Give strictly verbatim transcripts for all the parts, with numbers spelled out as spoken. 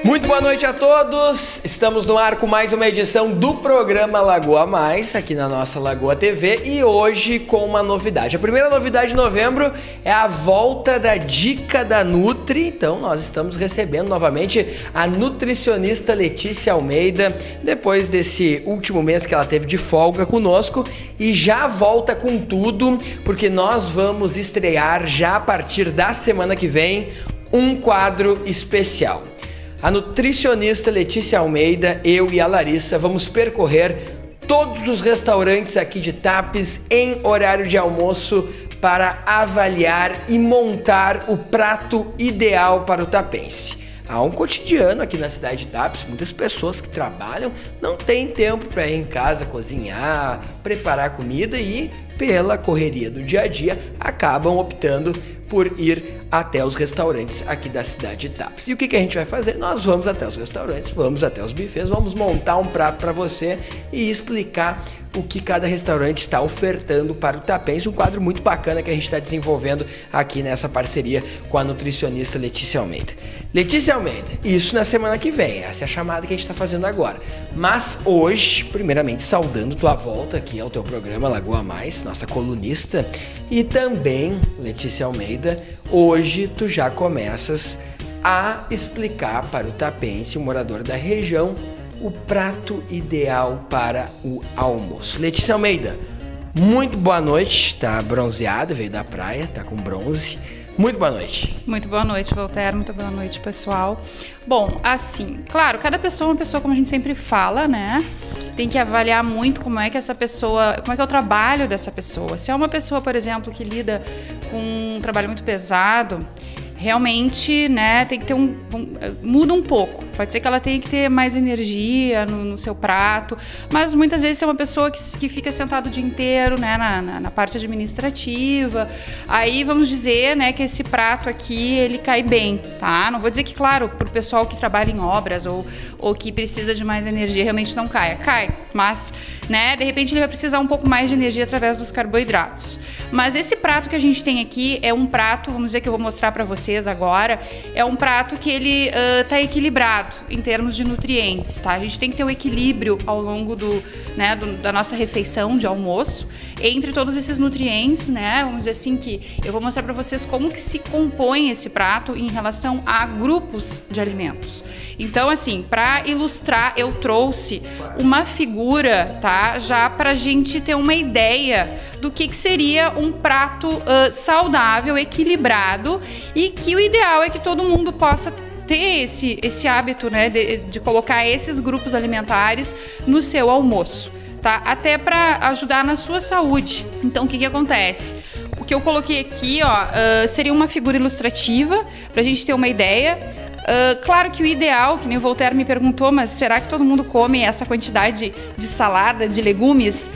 Muito boa noite a todos, estamos no ar com mais uma edição do programa Lagoa Mais, aqui na nossa Lagoa T V, e hoje com uma novidade. A primeira novidade de novembro é a volta da Dica da Nutri, então nós estamos recebendo novamente a nutricionista Letícia Almeida, depois desse último mês que ela teve de folga conosco, e já volta com tudo, porque nós vamos estrear já a partir da semana que vem um quadro especial. A nutricionista Letícia Almeida, eu e a Larissa vamos percorrer todos os restaurantes aqui de Tapes em horário de almoço para avaliar e montar o prato ideal para o tapense. Há um cotidiano aqui na cidade de Tapes, muitas pessoas que trabalham não têm tempo para ir em casa cozinhar, preparar comida e, pela correria do dia a dia, acabam optando por ir até os restaurantes aqui da cidade de Tapes. E o que, que a gente vai fazer? Nós vamos até os restaurantes, vamos até os buffets, vamos montar um prato para você e explicar o que cada restaurante está ofertando para o tapense. Um quadro muito bacana que a gente está desenvolvendo aqui nessa parceria com a nutricionista Letícia Almeida. Letícia Almeida, isso na semana que vem, essa é a chamada que a gente está fazendo agora. Mas hoje, primeiramente saudando tua volta aqui ao teu programa Lagoa Mais, nossa colunista, e também, Letícia Almeida, hoje tu já começas a explicar para o tapense, o morador da região, o prato ideal para o almoço. Letícia Almeida, muito boa noite, tá bronzeada, veio da praia, tá com bronze. Muito boa noite. Muito boa noite, Voltaire. Muito boa noite, pessoal. Bom, assim, claro, cada pessoa é uma pessoa, como a gente sempre fala, né? Tem que avaliar muito como é que essa pessoa, como é que é o trabalho dessa pessoa. Se é uma pessoa, por exemplo, que lida com um trabalho muito pesado, realmente, né, tem que ter um, um... muda um pouco. Pode ser que ela tenha que ter mais energia no, no seu prato, mas muitas vezes é uma pessoa que, que fica sentada o dia inteiro, né, na, na, na parte administrativa. Aí vamos dizer, né, que esse prato aqui, ele cai bem, tá? Não vou dizer que, claro, pro pessoal que trabalha em obras ou, ou que precisa de mais energia, realmente não caia. Cai, mas, né, de repente ele vai precisar um pouco mais de energia através dos carboidratos. Mas esse prato que a gente tem aqui é um prato, vamos dizer que eu vou mostrar para vocês agora, é um prato que ele uh, tá equilibrado em termos de nutrientes, tá? A gente tem que ter um equilíbrio ao longo do, né, do, da nossa refeição de almoço entre todos esses nutrientes, né? Vamos dizer assim que eu vou mostrar para vocês como que se compõe esse prato em relação a grupos de alimentos. Então, assim, para ilustrar, eu trouxe uma figura, tá? Já pra gente ter uma ideia do que, que seria um prato uh, saudável, equilibrado, e que o ideal é que todo mundo possa ter esse, esse hábito, né, de, de colocar esses grupos alimentares no seu almoço, tá? Até para ajudar na sua saúde. Então, o que que acontece? O que eu coloquei aqui, ó, uh, seria uma figura ilustrativa, para a gente ter uma ideia. Uh, claro que o ideal, que nem o Voltaire me perguntou, mas será que todo mundo come essa quantidade de salada, de legumes?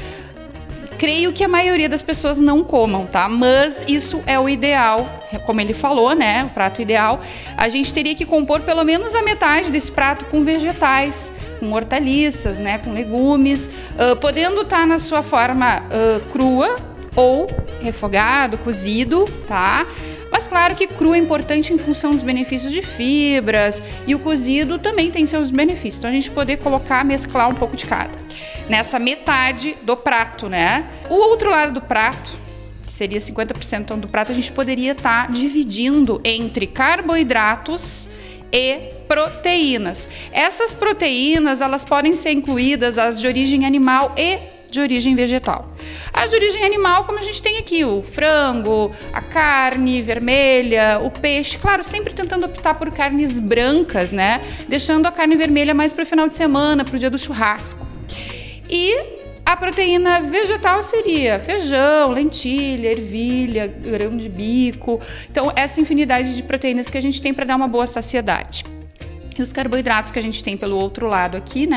Creio que a maioria das pessoas não comam, tá? Mas isso é o ideal, como ele falou, né? O prato ideal. A gente teria que compor pelo menos a metade desse prato com vegetais, com hortaliças, né? Com legumes, uh, podendo estar na sua forma uh, crua ou refogado, cozido, tá? Mas claro que cru é importante em função dos benefícios de fibras, e o cozido também tem seus benefícios. Então a gente poder colocar, mesclar um pouco de cada. Nessa metade do prato, né? O outro lado do prato, que seria cinquenta por cento do prato, a gente poderia estar tá dividindo entre carboidratos e proteínas. Essas proteínas, elas podem ser incluídas as de origem animal e de origem vegetal. As de origem animal, como a gente tem aqui, o frango, a carne vermelha, o peixe, claro, sempre tentando optar por carnes brancas, né? Deixando a carne vermelha mais para o final de semana, para o dia do churrasco. E a proteína vegetal seria feijão, lentilha, ervilha, grão de bico. Então, essa infinidade de proteínas que a gente tem para dar uma boa saciedade. E os carboidratos que a gente tem pelo outro lado aqui, né?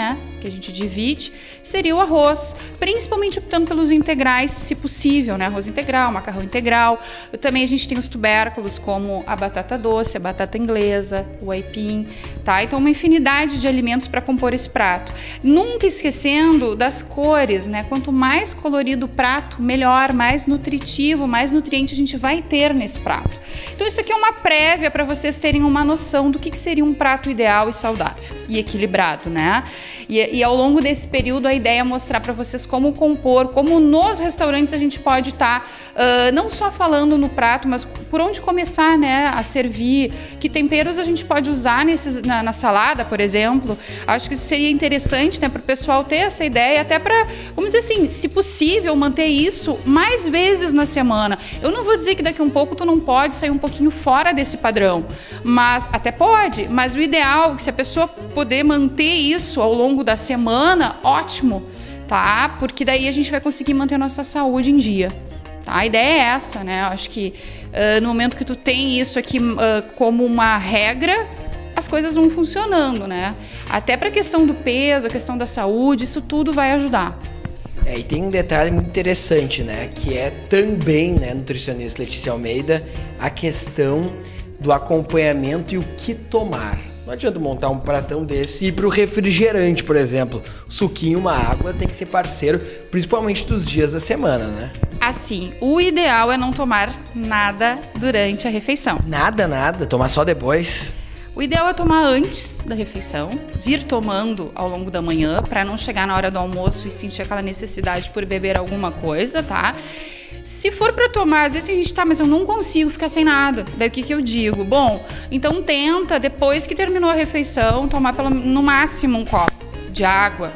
que a gente divide, seria o arroz, principalmente optando pelos integrais, se possível, né? Arroz integral, macarrão integral. Também a gente tem os tubérculos, como a batata doce, a batata inglesa, o aipim, tá? Então, uma infinidade de alimentos para compor esse prato. Nunca esquecendo das cores, né? Quanto mais colorido o prato, melhor, mais nutritivo, mais nutriente a gente vai ter nesse prato. Então, isso aqui é uma prévia para vocês terem uma noção do que, que seria um prato ideal e saudável e equilibrado, né? E, e ao longo desse período, a ideia é mostrar para vocês como compor, como nos restaurantes a gente pode estar tá, uh, não só falando no prato, mas por onde começar, né, a servir, que temperos a gente pode usar nesses, na, na salada, por exemplo. Acho que isso seria interessante, né, para o pessoal ter essa ideia, até para, vamos dizer assim, se possível, manter isso mais vezes na semana. Eu não vou dizer que daqui a um pouco tu não pode sair um pouquinho fora desse padrão, mas até pode, mas o ideal é que se a pessoa poder manter isso ao longo da semana, ótimo, tá? Porque daí a gente vai conseguir manter a nossa saúde em dia. Tá? A ideia é essa, né? Eu acho que uh, no momento que tu tem isso aqui uh, como uma regra, as coisas vão funcionando, né? Até para a questão do peso, a questão da saúde, isso tudo vai ajudar. É, e tem um detalhe muito interessante, né? Que é também, né, nutricionista Letícia Almeida, a questão do acompanhamento e o que tomar. Não adianta montar um pratão desse e ir pro refrigerante, por exemplo. Suquinho, uma água, tem que ser parceiro, principalmente dos dias da semana, né? Assim, o ideal é não tomar nada durante a refeição. Nada, nada. Tomar só depois. O ideal é tomar antes da refeição, vir tomando ao longo da manhã, para não chegar na hora do almoço e sentir aquela necessidade por beber alguma coisa, tá? Se for para tomar, às vezes a gente tá, mas eu não consigo ficar sem nada. Daí o que que eu digo? Bom, então tenta, depois que terminou a refeição, tomar pelo, no máximo um copo de água.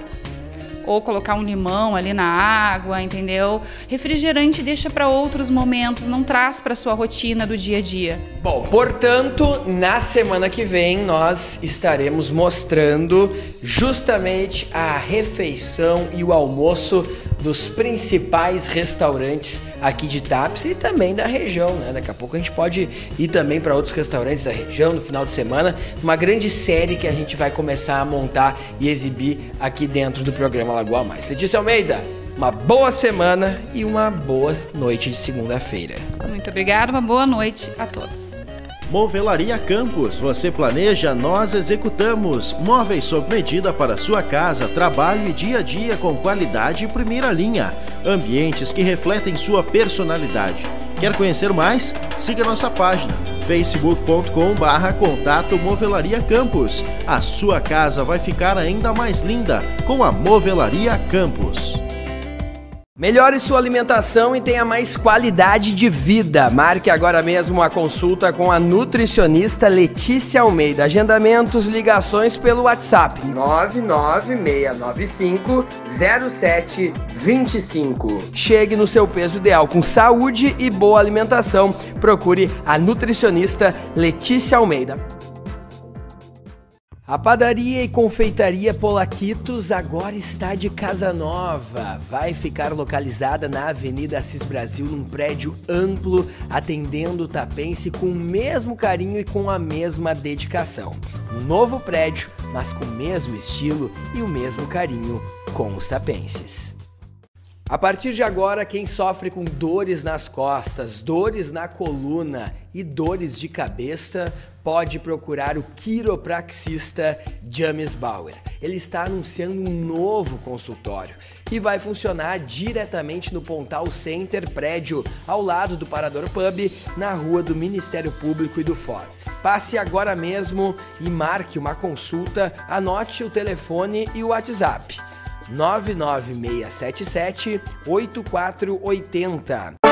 Ou colocar um limão ali na água, entendeu? Refrigerante deixa para outros momentos, não traz para sua rotina do dia a dia. Bom, portanto, na semana que vem nós estaremos mostrando justamente a refeição e o almoço dos principais restaurantes aqui de Tapes e também da região, né? Daqui a pouco a gente pode ir também para outros restaurantes da região no final de semana, uma grande série que a gente vai começar a montar e exibir aqui dentro do programa Lagoa Mais. Letícia Almeida, uma boa semana e uma boa noite de segunda-feira. Muito obrigada, uma boa noite a todos. Movelaria Campos, você planeja, nós executamos. Móveis sob medida para sua casa, trabalho e dia a dia com qualidade e primeira linha. Ambientes que refletem sua personalidade. Quer conhecer mais? Siga nossa página facebook ponto com barra contato Movelaria Campos. A sua casa vai ficar ainda mais linda com a Movelaria Campos. Melhore sua alimentação e tenha mais qualidade de vida. Marque agora mesmo uma consulta com a nutricionista Letícia Almeida. Agendamentos, ligações pelo WhatsApp nove nove seis nove cinco zero sete dois cinco. Chegue no seu peso ideal com saúde e boa alimentação. Procure a nutricionista Letícia Almeida. A padaria e confeitaria Polaquitos agora está de casa nova. Vai ficar localizada na Avenida Assis Brasil, num prédio amplo, atendendo o tapense com o mesmo carinho e com a mesma dedicação. Um novo prédio, mas com o mesmo estilo e o mesmo carinho com os tapenses. A partir de agora, quem sofre com dores nas costas, dores na coluna e dores de cabeça, pode procurar o quiropraxista James Bauer. Ele está anunciando um novo consultório que vai funcionar diretamente no Pontal Center, prédio ao lado do Parador Pub, na rua do Ministério Público e do Fórum. Passe agora mesmo e marque uma consulta, anote o telefone e o WhatsApp. nove nove seis sete sete oito quatro oito zero.